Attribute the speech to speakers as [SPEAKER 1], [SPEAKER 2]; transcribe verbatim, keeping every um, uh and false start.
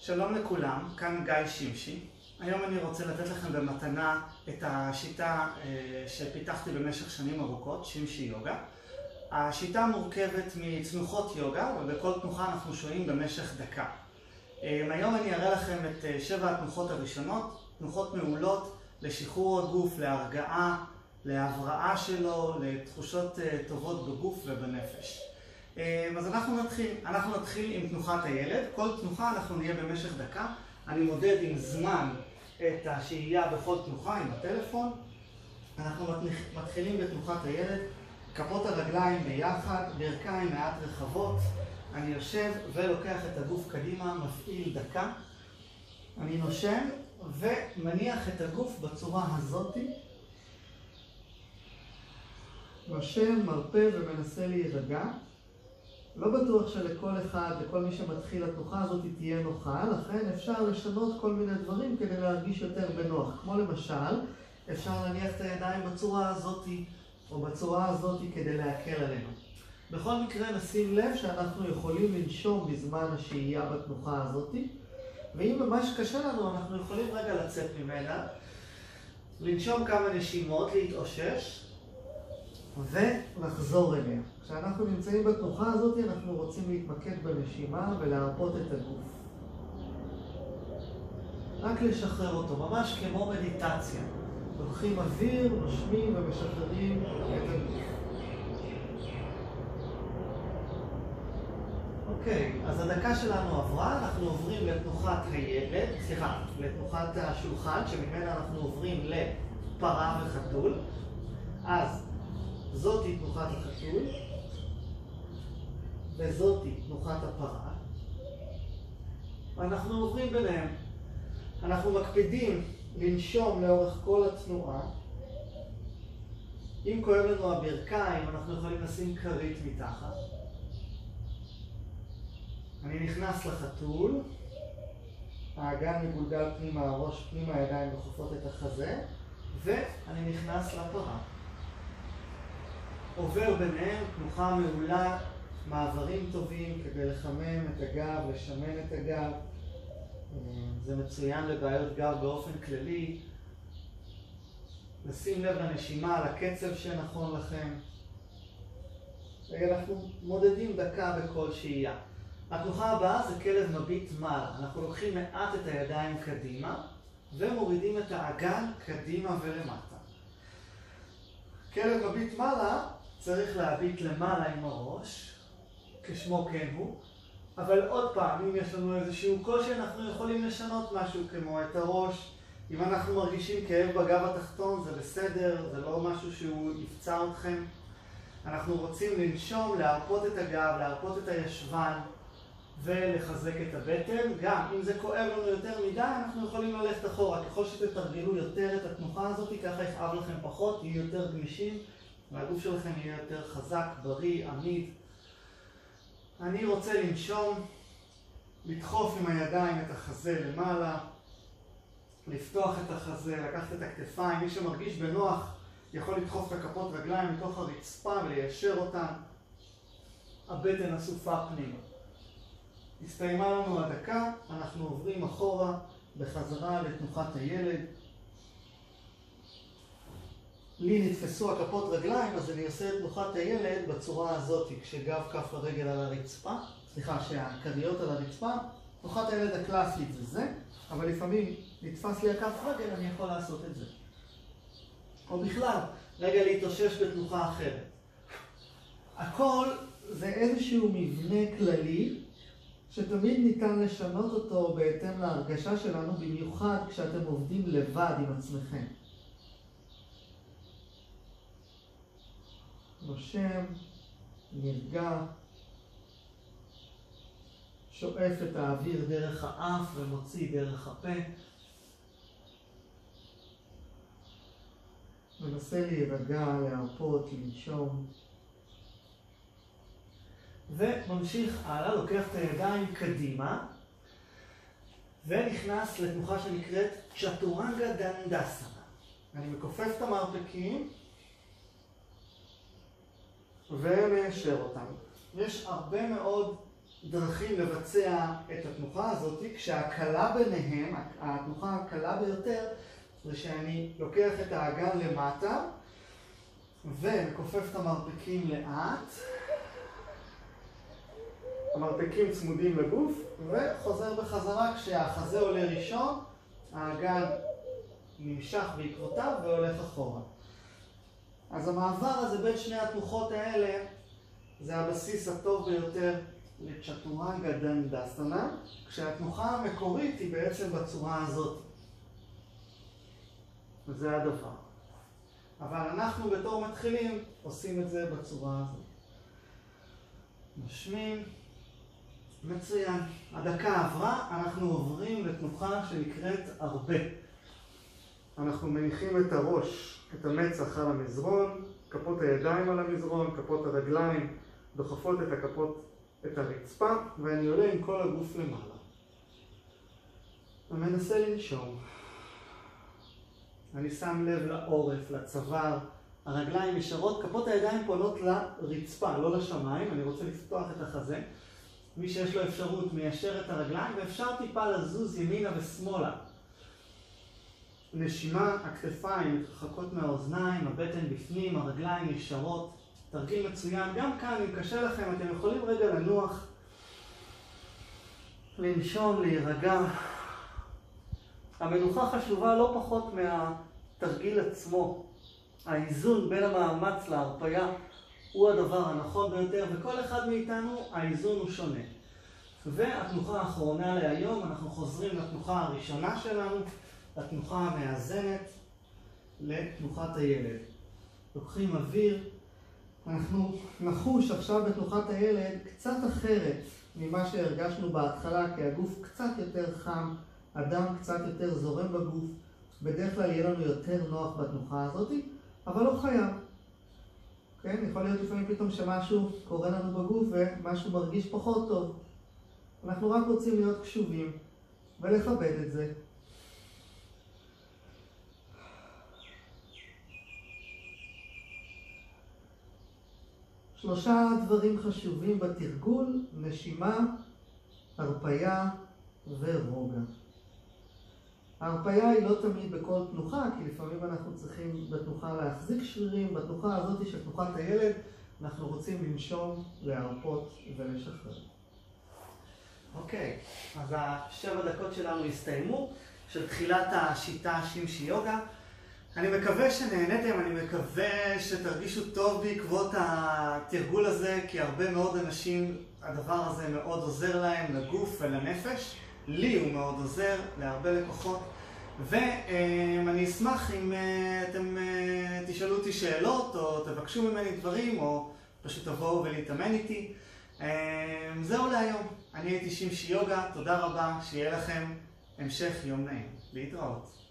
[SPEAKER 1] שלום לכולם, כאן גיא שמשי. היום אני רוצה לתת לכם במתנה את השיטה שפיתחתי במשך שנים ארוכות, שמשי יוגה. השיטה מורכבת מתנוחות יוגה, ובכל תנוחה אנחנו שוהים במשך דקה. היום אני אראה לכם את שבע התנוחות הראשונות, תנוחות מעולות לשחרור הגוף, להרגעה, להבראה שלו, לתחושות טובות בגוף ובנפש. אז אנחנו נתחיל. אנחנו נתחיל עם תנוחת הילד. כל תנוחה אנחנו נהיה במשך דקה. אני מודד עם זמן את השהייה בכל תנוחה עם הטלפון. אנחנו מתחילים בתנוחת הילד. כפות הרגליים ביחד, ברכיים מעט רחבות. אני יושב ולוקח את הגוף קדימה, מפעיל דקה. אני נושם ומניח את הגוף בצורה הזאת. נושם, מרפא ומנסה להירגע. לא בטוח שלכל אחד, לכל מי שמתחיל התנוחה הזאת תהיה נוחה, לכן אפשר לשנות כל מיני דברים כדי להרגיש יותר בנוח. כמו למשל, אפשר להניח את הידיים בצורה הזאת או בצורה הזאת כדי להקל עלינו. בכל מקרה נשים לב שאנחנו יכולים לנשום בזמן השהייה בתנוחה הזאת, ואם ממש קשה לנו אנחנו יכולים רגע לצאת ממנה, לנשום כמה נשימות, להתאושש ולחזור אליה. כשאנחנו נמצאים בתנוחה הזאת אנחנו רוצים להתמקד בנשימה ולהרפות את הגוף. רק לשחרר אותו, ממש כמו מדיטציה. לוקחים אוויר, נושמים ומשחררים את הגוף. אוקיי, אז הדקה שלנו עברה, אנחנו עוברים לתנוחת הילד, סליחה, לתנוחת השולחן, שממנה אנחנו עוברים לפרה וחתול. אז זאתי תנוחת החתול, וזאתי תנוחת הפרה. ואנחנו עוברים ביניהם. אנחנו מקפידים לנשום לאורך כל התנועה. אם כואב לנו הברכיים, אנחנו יכולים לשים כרית מתחת. אני נכנס לחתול, האגן מגולגל פנימה, הראש פנימה, הידיים דוחפות את החזה, ואני נכנס לפרה. עובר ביניהם, תנוחה מעולה, מעברים טובים כדי לחמם את הגב, לשמן את הגב. זה מצוין לבעיות גב באופן כללי. לשים לב לנשימה, לקצב שנכון לכם. אנחנו מודדים דקה בכל שהייה. התנוחה הבאה זה כלב מביט מעלה. אנחנו לוקחים מעט את הידיים קדימה ומורידים את האגן קדימה ולמטה. כלב מביט מעלה צריך להביט למעלה עם הראש, כשמו כן הוא, אבל עוד פעם, אם יש לנו איזשהו קושי, אנחנו יכולים לשנות משהו כמו את הראש. אם אנחנו מרגישים כאב בגב התחתון, זה בסדר, זה לא משהו שהוא יפצע אתכם. אנחנו רוצים לנשום, להרפות את הגב, להרפות את הישבן ולחזק את הבטן. גם אם זה כואב לנו יותר מדי, אנחנו יכולים ללכת אחורה. ככל שתתרגלו יותר את התנוחה הזאת, ככה יכאב לכם פחות, יהיו יותר גמישים, והגוף שלכם יהיה יותר חזק, בריא, עמיד. אני רוצה לנשום, לדחוף עם הידיים את החזה למעלה, לפתוח את החזה, לקחת את הכתפיים. מי שמרגיש בנוח יכול לדחוף את הכפות רגליים מתוך הרצפה וליישר אותן. הבטן אסופה פנימה. הסתיימה לנו הדקה, אנחנו עוברים אחורה בחזרה לתנוחת הילד. לי נתפסו הכפות רגליים, אז אני עושה את תנוחת הילד בצורה הזאת, כשגב כף הרגל על הרצפה, סליחה, שהכריות על הרצפה. תנוחת הילד הקלאסית זה זה, אבל לפעמים נתפס לי הכף רגל, אני יכול לעשות את זה. או בכלל, רגע להתאושש בתנוחה אחרת. הכל זה איזשהו מבנה כללי, שתמיד ניתן לשנות אותו בהתאם להרגשה שלנו, במיוחד כשאתם עובדים לבד עם עצמכם. נושם, נרגע, שואף את האוויר דרך האף ומוציא דרך הפה. מנסה להירגע, להרפות, לנשום. וממשיך הלאה, לוקח את הידיים קדימה ונכנס לתנוחה שנקראת צ'טורנגה דנדסנה. אני מכופף את המרפקים ומיישר אותם. יש הרבה מאוד דרכים לבצע את התנוחה הזאת, כשהקלה ביניהם, התנוחה הקלה ביותר, זה שאני לוקח את האגן למטה ומכופף את המרפקים לאט. המרפקים צמודים לגוף וחוזר בחזרה. כשהחזה עולה ראשון, האגן נמשך בעקבותיו והולך אחורה. אז המעבר הזה בין שני התנוחות האלה זה הבסיס הטוב ביותר לצ'טורנגה דנדסנה, כשהתנוחה המקורית היא בעצם בצורה הזאת. זה הדבר. אבל אנחנו בתור מתחילים עושים את זה בצורה הזאת. נשמים. מצוין. הדקה עברה, אנחנו עוברים לתנוחה שנקראת הרבה. אנחנו מניחים את הראש, את המצח על המזרון, כפות הידיים על המזרון, כפות הרגליים, דוחפות את הכפות את הרצפה, ואני עולה עם כל הגוף למעלה. ומנסה לנשום. אני שם לב לעורף, לצוואר, הרגליים ישרות, כפות הידיים פונות לרצפה, לא לשמיים. אני רוצה לפתוח את החזה. מי שיש לו אפשרות מיישר את הרגליים, ואפשר טיפה לזוז ימינה ושמאלה. נשימה, הכתפיים מתרחקות מהאוזניים, הבטן בפנים, הרגליים ישרות. תרגיל מצוין. גם כאן, אם קשה לכם, אתם יכולים רגע לנוח, לנשום, להירגע. המנוחה חשובה לא פחות מהתרגיל עצמו. האיזון בין המאמץ להרפיה הוא הדבר הנכון ביותר, וכל אחד מאיתנו האיזון הוא שונה. והתנוחה האחרונה להיום, אנחנו חוזרים לתנוחה הראשונה שלנו, לתנוחה המאזנת, לתנוחת הילד. לוקחים אוויר, אנחנו נחוש עכשיו בתנוחת הילד קצת אחרת ממה שהרגשנו בהתחלה, כי הגוף קצת יותר חם, הדם קצת יותר זורם בגוף. בדרך כלל יהיה לנו יותר נוח בתנוחה הזאת, אבל לא חייב. כן? יכול להיות לפעמים פתאום שמשהו קורה לנו בגוף ומשהו מרגיש פחות טוב. אנחנו רק רוצים להיות קשובים ולכבד את זה. שלושה דברים חשובים בתרגול: נשימה, הרפיה ורוגע. ההרפיה היא לא תמיד בכל תנוחה, כי לפעמים אנחנו צריכים בתנוחה להחזיק שרירים. בתנוחה הזאת של תנוחת הילד אנחנו רוצים לנשום, להרפות ולשחרר. אוקיי, אז השבע דקות שלנו הסתיימו, של תחילת השיטה שימשי יוגה. אני מקווה שנהנתם, אני מקווה שתרגישו טוב בעקבות התרגול הזה, כי הרבה מאוד אנשים, הדבר הזה מאוד עוזר להם לגוף ולנפש. לי הוא מאוד עוזר, להרבה לקוחות. ואני אשמח אם אתם תשאלו אותי שאלות, או תבקשו ממני דברים, או פשוט תבואו ולהתאמן איתי. זהו להיום. אני הייתי שימשי יוגה, תודה רבה, שיהיה לכם המשך יום נעים. להתראות.